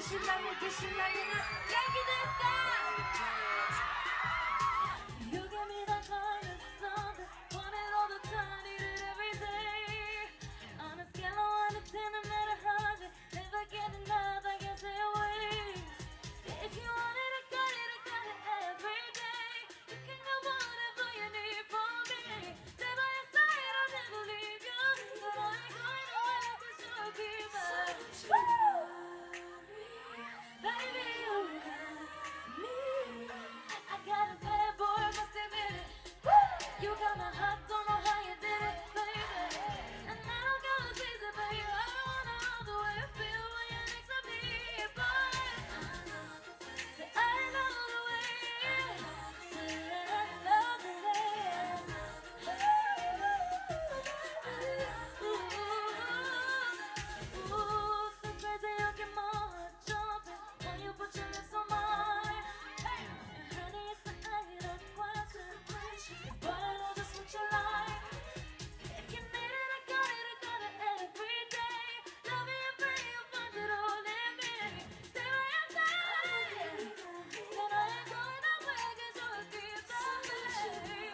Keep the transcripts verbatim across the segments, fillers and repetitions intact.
신나게 그 신나게는 얘기됐어. You got me that kind of something, want it all the time, need it every day. On a scale of one to ten, I'm at a hundred, never get enough, I can't stay away. If you want it, I got it, I got it every day. You can go whatever you need from me. Stay by your side, I'll never leave you. But I ain't going away, cause you'll be there. Baby, you got me. I got a bad boy, must admit it. You got my heart, don't know how you did it, baby. And I don't gotta tease it, baby. I don't wanna know the way you feel when you're next to me, boy. Say I know the way. Say I love the way. Ooh, ooh, so crazy you get my heart jumping when you put your lips on mine. Hey, and honey, it's the end of question, but I know just what you like. If you need it, I got it, I got it every day. Love me and pray you'll find it all in me. Stay by your side, then I ain't going nowhere, cause you'll keep me.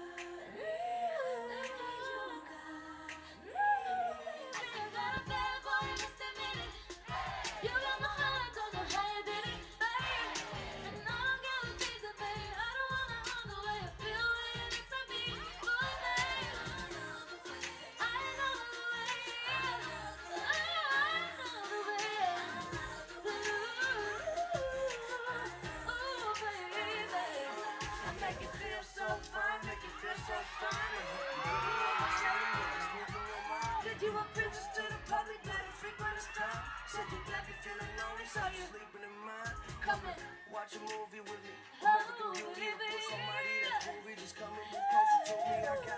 You got a bad boy, you must admit it. You got my heart, don't know how you did it, babe. And I don't gotta tease it, babe. I don't wanna run the way I feel when you're next to me, boy, babe. I know the way. I know the way. Ooh, baby. I make it feel so fine, make it feel so fine. Said you were princess to the public, let it freak when it's time. Said you got me feeling lonely, so you sleeping in mine. Come and watch a movie with me. American Beauty, put somebody that's movie, just come and move closer to me. I